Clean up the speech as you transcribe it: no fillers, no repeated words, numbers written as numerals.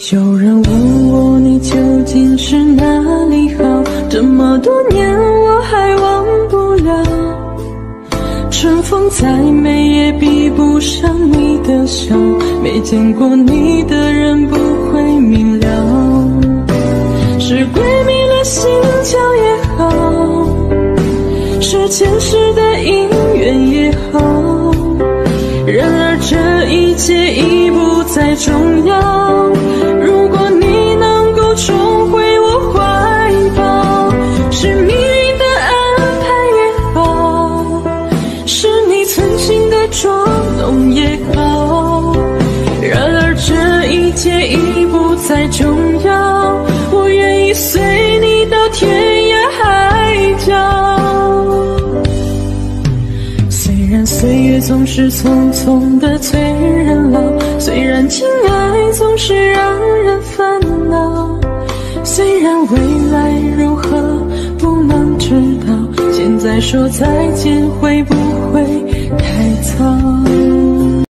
有人问我你究竟是哪里好，这么多年我还忘不了。春风再美也比不上你的笑，没见过你的人不会明了。是鬼迷了心窍也好，是前世的姻缘也好，然而这一切已不再重要。如果你能够重回我怀抱，是命运的安排也好，是你存心的捉弄也好，然而这一切已不再重要。我愿意随你到天涯海角。虽然岁月总是匆匆的催人老，虽然情爱总是让人烦恼，虽然未来如何不能知道，现在说再见会不